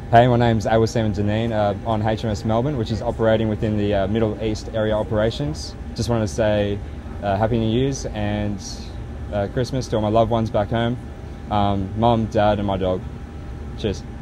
Hey, my name's AB Hugh Dineen on HMS Melbourne, which is operating within the Middle East area operations. Just wanted to say Happy New Year's and Christmas to all my loved ones back home, Mum, Dad and my dog. Cheers.